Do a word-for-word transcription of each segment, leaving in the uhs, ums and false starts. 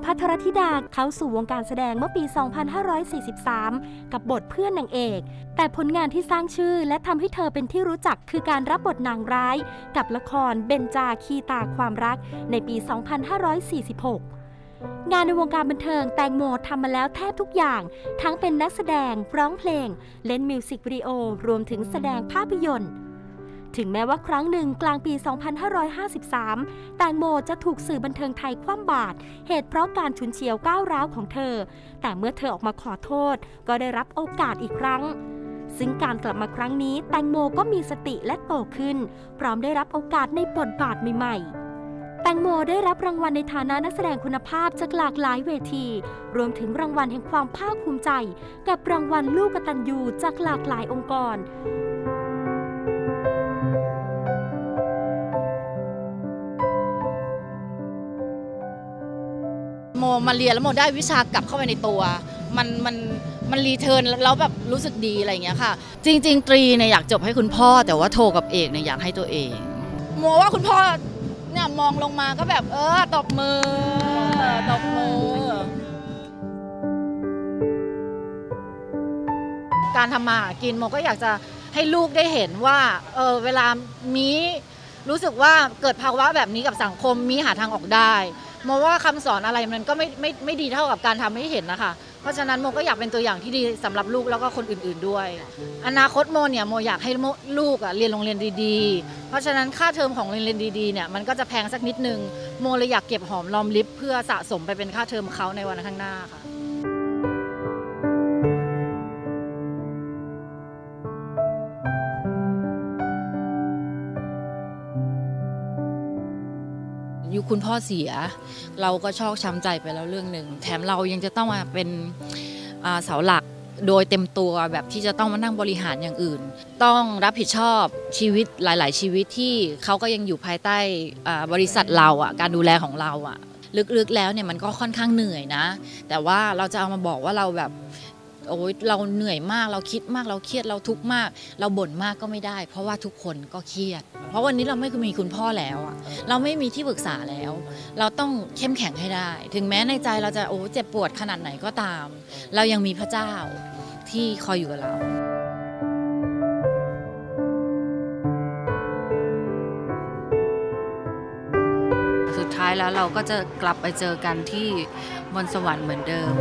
ภัทรธิดาเข้าสู่วงการแสดงเมื่อปี สองพันห้าร้อยสี่สิบสาม กับบทเพื่อนนางเอกแต่ผลงานที่สร้างชื่อและทำให้เธอเป็นที่รู้จักคือการรับบทนางร้ายกับละครเบญจาคีตาความรักในปี สองพันห้าร้อยสี่สิบหก งานในวงการบันเทิงแตงโมทำมาแล้วแทบทุกอย่างทั้งเป็นนักแสดงร้องเพลงเล่นมิวสิกวิดีโอรวมถึงแสดงภาพยนตร์ถึงแม้ว่าครั้งหนึ่งกลางปี สองพันห้าร้อยห้าสิบสาม แตงโมจะถูกสื่อบันเทิงไทยคว่ำบาตรเหตุเพราะการฉุนเฉียวก้าวร้าวของเธอแต่เมื่อเธอออกมาขอโทษก็ได้รับโอกาสอีกครั้งซึ่งการกลับมาครั้งนี้แตงโมก็มีสติและโตขึ้นพร้อมได้รับโอกาสในบทบาทใหม่ๆแตงโมได้รับรางวัลในฐานะนักแสดงคุณภาพจากหลากหลายเวทีรวมถึงรางวัลแห่งความภาคภูมิใจกับรางวัลลูกกตัญญูจากหลากหลายองค์กรโมมาเรียนแล้วโมได้วิชากลับเข้าไปในตัวมันมันมันรีเทิร์นแล้วแบบรู้สึกดีอะไรอย่างเงี้ยค่ะจริงๆตรีเนี่ยอยากจบให้คุณพ่อแต่ว่าโทกับเอกเนี่ยอยากให้ตัวเองโมว่าคุณพ่อเนี่ยมองลงมาก็แบบเออตบมือตบมือการทำมาหากินโมก็อยากจะให้ลูกได้เห็นว่าเออเวลามีรู้สึกว่าเกิดภาวะแบบนี้กับสังคมมีหาทางออกได้โมว่าคำสอนอะไรมันก็ไม่ไม่ไม่ดีเท่ากับการทำให้เห็นนะคะเพราะฉะนั้นโมก็อยากเป็นตัวอย่างที่ดีสำหรับลูกแล้วก็คนอื่นๆด้วยอนาคตโมเนี่ยโมอยากให้ลูกอ่ะเรียนโรงเรียนดีๆเพราะฉะนั้นค่าเทอมของโรงเรียนดีๆเนี่ยมันก็จะแพงสักนิดนึงโมเลยอยากเก็บหอมรอมริบเพื่อสะสมไปเป็นค่าเทอมเขาในวันข้างหน้าค่ะยุคคุณพ่อเสียเราก็ชอกช้ำใจไปแล้วเรื่องหนึ่งแถมเรายังจะต้องมาเป็นเสาหลักโดยเต็มตัวแบบที่จะต้องมานั่งบริหารอย่างอื่นต้องรับผิดชอบชีวิตหลายๆชีวิตที่เขาก็ยังอยู่ภายใต้บริษัทเราอ่ะการดูแลของเราอ่ะลึกๆแล้วเนี่ยมันก็ค่อนข้างเหนื่อยนะแต่ว่าเราจะเอามาบอกว่าเราแบบโอ้ยเราเหนื่อยมากเราคิดมากเราเครียดเราทุกข์มากเราบ่นมากก็ไม่ได้เพราะว่าทุกคนก็เครียดเพราะวันนี้เราไม่มีคุณพ่อแล้วอ่ะเราไม่มีที่ปรึกษาแล้วเราต้องเข้มแข็งให้ได้ถึงแม้ในใจเราจะโอ้เจ็บปวดขนาดไหนก็ตามเรายังมีพระเจ้าที่คอยอยู่กับเราสุดท้ายแล้วเราก็จะกลับไปเจอกันที่บนสวรรค์เหมือนเดิม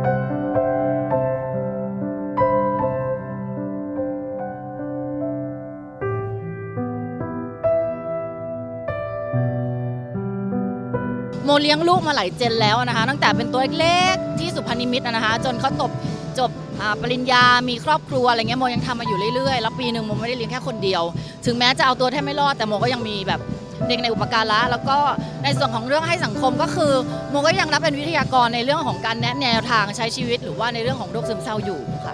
โมเลี้ยงลูกมาหลายเจนแล้วนะคะตั้งแต่เป็นตัวเล็กๆที่สุพรรณนิมิตรนะคะจนเขาจบจบปริญญามีครอบครัวอะไรเงี้ยโมยังทำมาอยู่เรื่อยๆแล้วปีหนึ่งโมไม่ได้เลี้ยงแค่คนเดียวถึงแม้จะเอาตัวแทบไม่รอดแต่โมก็ยังมีแบบเด็กในอุปการะแล้วก็ในส่วนของเรื่องให้สังคมก็คือโมก็ยังรับเป็นวิทยากรในเรื่องของการแนะแนวทางใช้ชีวิตหรือว่าในเรื่องของโรคซึมเศร้าอยู่ค่ะ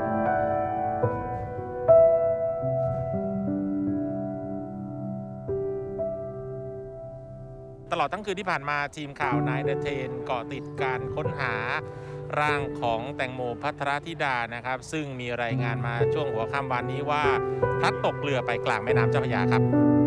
ตลอดทั้งคืนที่ผ่านมาทีมข่าวนายเดอะเทนเกาะติดการค้นหาร่างของแตงโมภัทรธิดานะครับซึ่งมีรายงานมาช่วงหัวค่ำวันนี้ว่าพลัดตกเรือไปกลางแม่น้ำเจ้าพระยาครับ